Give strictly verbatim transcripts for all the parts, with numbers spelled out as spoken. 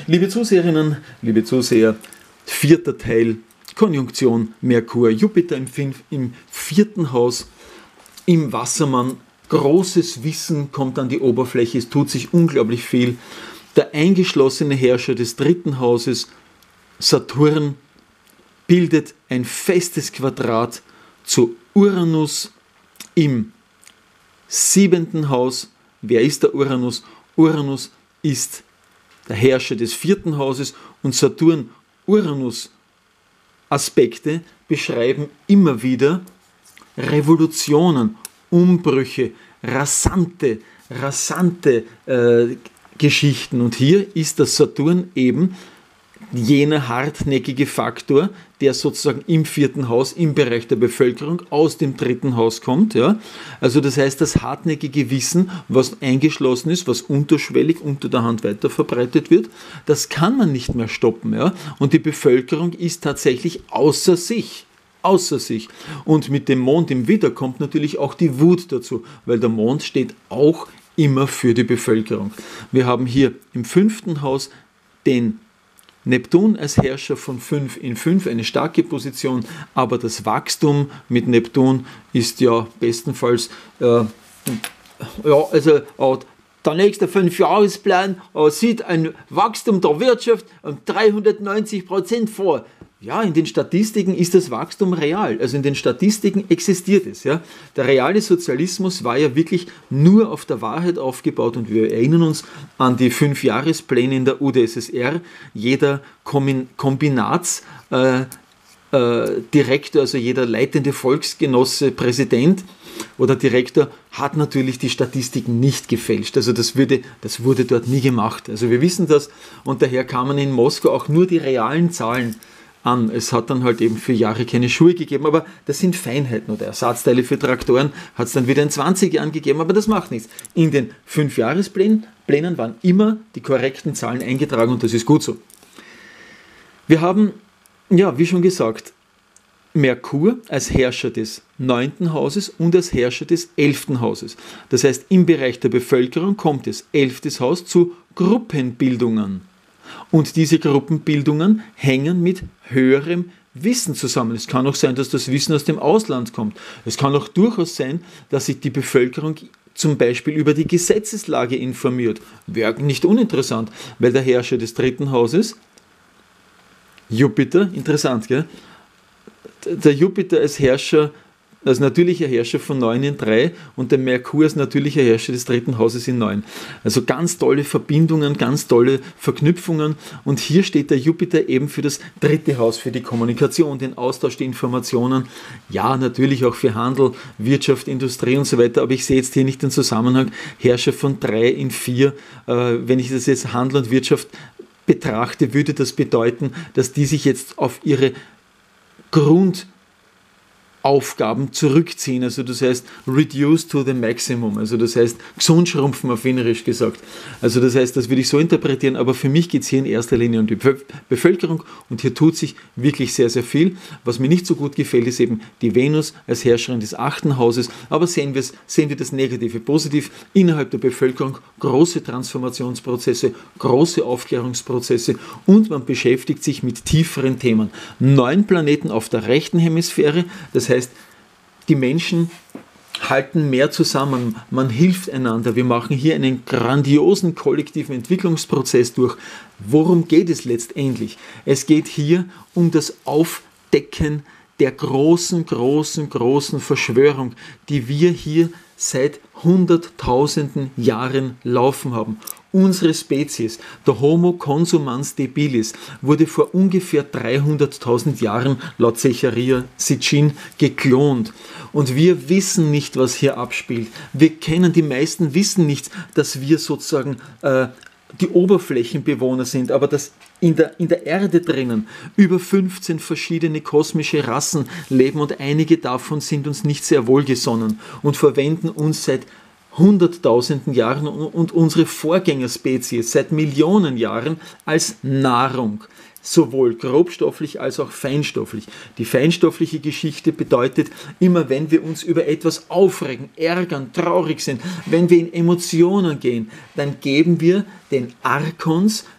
Liebe Zuseherinnen, liebe Zuseher, vierter Teil, Konjunktion Merkur, Jupiter im, fünf, im vierten Haus, im Wassermann. Großes Wissen kommt an die Oberfläche, es tut sich unglaublich viel. Der eingeschlossene Herrscher des dritten Hauses, Saturn, bildet ein festes Quadrat zu Uranus im siebenten Haus. Wer ist der Uranus? Uranus ist der Herrscher des vierten Hauses und Saturn-Uranus-Aspekte beschreiben immer wieder Revolutionen, Umbrüche, rasante, rasante äh, Geschichten. Und hier ist der Saturn eben jener hartnäckige Faktor, der sozusagen im vierten Haus, im Bereich der Bevölkerung, aus dem dritten Haus kommt. Ja? Also das heißt, das hartnäckige Wissen, was eingeschlossen ist, was unterschwellig unter der Hand weiter verbreitet wird, das kann man nicht mehr stoppen. Ja? Und die Bevölkerung ist tatsächlich außer sich. Außer sich. Und mit dem Mond im Widder kommt natürlich auch die Wut dazu, weil der Mond steht auch immer für die Bevölkerung. Wir haben hier im fünften Haus den Neptun als Herrscher von fünf in fünf, eine starke Position, aber das Wachstum mit Neptun ist ja bestenfalls, äh, ja, also äh, der nächste Fünfjahresplan äh, sieht ein Wachstum der Wirtschaft um dreihundertneunzig Prozent vor. Ja, in den Statistiken ist das Wachstum real, also in den Statistiken existiert es. Ja. Der reale Sozialismus war ja wirklich nur auf der Wahrheit aufgebaut und wir erinnern uns an die Fünfjahrespläne in der U d S S R. Jeder Kombinatsdirektor, äh, äh, also jeder leitende Volksgenosse, Präsident oder Direktor hat natürlich die Statistiken nicht gefälscht. Also das, würde, das wurde dort nie gemacht. Also wir wissen das und daher kann man in Moskau auch nur die realen Zahlen an. Es hat dann halt eben für Jahre keine Schuhe gegeben, aber das sind Feinheiten oder Ersatzteile für Traktoren hat es dann wieder in zwanzig Jahren gegeben, aber das macht nichts. In den Fünfjahresplänen Plänen waren immer die korrekten Zahlen eingetragen und das ist gut so. Wir haben, ja, wie schon gesagt, Merkur als Herrscher des neunten Hauses und als Herrscher des elften Hauses. Das heißt, im Bereich der Bevölkerung kommt es, elftes Haus, zu Gruppenbildungen. Und diese Gruppenbildungen hängen mit höherem Wissen zusammen. Es kann auch sein, dass das Wissen aus dem Ausland kommt. Es kann auch durchaus sein, dass sich die Bevölkerung zum Beispiel über die Gesetzeslage informiert. Wäre nicht uninteressant, weil der Herrscher des dritten Hauses, Jupiter, interessant, gell? Der Jupiter als Herrscher, als natürlicher Herrscher von neun in drei und der Merkur als natürlicher Herrscher des dritten Hauses in neun. Also ganz tolle Verbindungen, ganz tolle Verknüpfungen und hier steht der Jupiter eben für das dritte Haus, für die Kommunikation, den Austausch, die Informationen, ja natürlich auch für Handel, Wirtschaft, Industrie und so weiter, aber ich sehe jetzt hier nicht den Zusammenhang Herrscher von drei in vier, äh, wenn ich das jetzt Handel und Wirtschaft betrachte, würde das bedeuten, dass die sich jetzt auf ihre Grundaufgaben zurückziehen, also das heißt reduce to the maximum, also das heißt gesund schrumpfen auf Wienerisch gesagt. Also das heißt, das würde ich so interpretieren, aber für mich geht es hier in erster Linie um die Bevölkerung und hier tut sich wirklich sehr, sehr viel. Was mir nicht so gut gefällt, ist eben die Venus als Herrscherin des achten Hauses, aber sehen wir es, sehen wir das Negative positiv, innerhalb der Bevölkerung große Transformationsprozesse, große Aufklärungsprozesse und man beschäftigt sich mit tieferen Themen. Neun Planeten auf der rechten Hemisphäre, das heißt, die Menschen halten mehr zusammen, man hilft einander, wir machen hier einen grandiosen kollektiven Entwicklungsprozess durch. Worum geht es letztendlich? Es geht hier um das Aufdecken der großen, großen, großen Verschwörung, die wir hier seit hunderttausenden Jahren laufen haben. Unsere Spezies, der Homo consumans debilis, wurde vor ungefähr dreihunderttausend Jahren laut Zecharia Sitchin geklont. Und wir wissen nicht, was hier abspielt. Wir kennen, die meisten wissen nicht, dass wir sozusagen äh, die Oberflächenbewohner sind, aber dass in der, in der Erde drinnen über fünfzehn verschiedene kosmische Rassen leben und einige davon sind uns nicht sehr wohlgesonnen und verwenden uns seit hunderttausenden Jahren und unsere Vorgängerspezies seit Millionen Jahren als Nahrung, sowohl grobstofflich als auch feinstofflich. Die feinstoffliche Geschichte bedeutet, immer wenn wir uns über etwas aufregen, ärgern, traurig sind, wenn wir in Emotionen gehen, dann geben wir den Arkons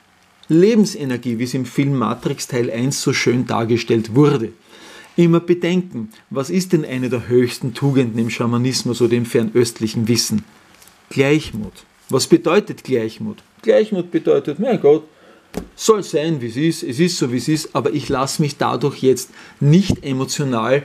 Lebensenergie, wie es im Film Matrix Teil eins so schön dargestellt wurde. Immer bedenken, was ist denn eine der höchsten Tugenden im Schamanismus oder im fernöstlichen Wissen? Gleichmut. Was bedeutet Gleichmut? Gleichmut bedeutet, mein Gott, soll sein, wie es ist, es ist so, wie es ist, aber ich lasse mich dadurch jetzt nicht emotional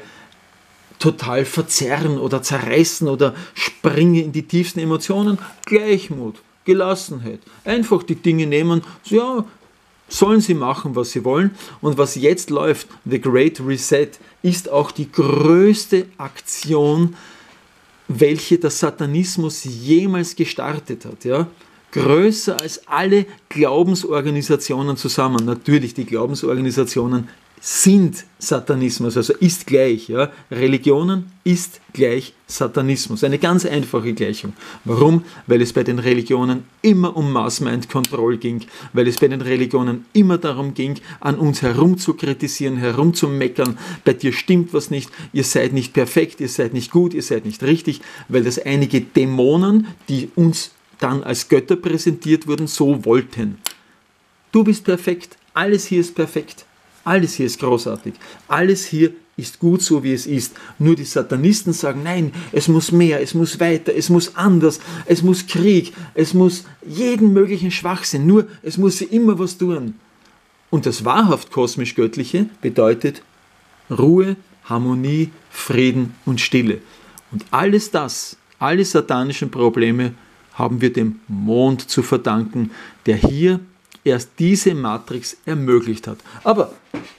total verzerren oder zerreißen oder springe in die tiefsten Emotionen. Gleichmut, Gelassenheit. Einfach die Dinge nehmen, so, ja, sollen sie machen, was sie wollen. Und was jetzt läuft, The Great Reset, ist auch die größte Aktion, welche der Satanismus jemals gestartet hat. Ja? Größer als alle Glaubensorganisationen zusammen. Natürlich, die Glaubensorganisationen sind Satanismus, also ist gleich. Ja? Religionen ist gleich Satanismus. Eine ganz einfache Gleichung. Warum? Weil es bei den Religionen immer um Mass-Mind-Control ging, weil es bei den Religionen immer darum ging, an uns herum zu kritisieren, herumzumeckern, bei dir stimmt was nicht, ihr seid nicht perfekt, ihr seid nicht gut, ihr seid nicht richtig, weil das einige Dämonen, die uns dann als Götter präsentiert wurden, so wollten. Du bist perfekt, alles hier ist perfekt. Alles hier ist großartig. Alles hier ist gut, so wie es ist. Nur die Satanisten sagen, nein, es muss mehr, es muss weiter, es muss anders, es muss Krieg, es muss jeden möglichen Schwachsinn, nur es muss sie immer was tun. Und das wahrhaft kosmisch-göttliche bedeutet Ruhe, Harmonie, Frieden und Stille. Und alles das, alle satanischen Probleme haben wir dem Mond zu verdanken, der hier erst diese Matrix ermöglicht hat. Aber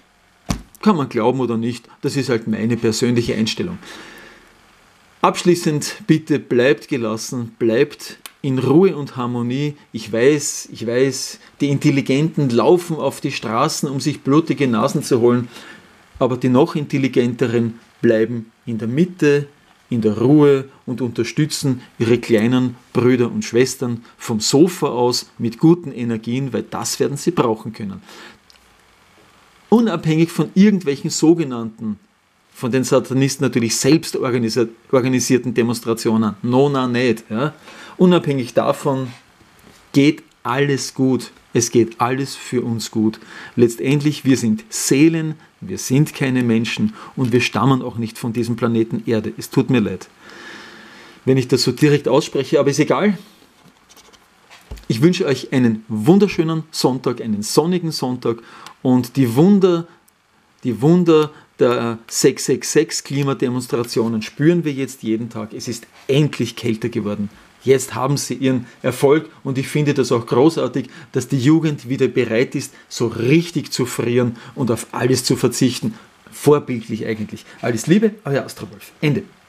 kann man glauben oder nicht, das ist halt meine persönliche Einstellung. Abschließend bitte bleibt gelassen, bleibt in Ruhe und Harmonie. Ich weiß, ich weiß, die Intelligenten laufen auf die Straßen, um sich blutige Nasen zu holen, aber die noch Intelligenteren bleiben in der Mitte, in der Ruhe und unterstützen ihre kleinen Brüder und Schwestern vom Sofa aus mit guten Energien, weil das werden sie brauchen können. Unabhängig von irgendwelchen sogenannten, von den Satanisten natürlich selbst organisierten Demonstrationen, no, na, nicht. Ja. Unabhängig davon geht alles gut. Es geht alles für uns gut. Letztendlich, wir sind Seelen, wir sind keine Menschen und wir stammen auch nicht von diesem Planeten Erde. Es tut mir leid, wenn ich das so direkt ausspreche, aber ist egal. Ich wünsche euch einen wunderschönen Sonntag, einen sonnigen Sonntag und die Wunder, die Wunder der sechs sechs sechs Klimademonstrationen spüren wir jetzt jeden Tag. Es ist endlich kälter geworden. Jetzt haben sie ihren Erfolg und ich finde das auch großartig, dass die Jugend wieder bereit ist, so richtig zu frieren und auf alles zu verzichten. Vorbildlich eigentlich. Alles Liebe, euer Astrowolf. Ende.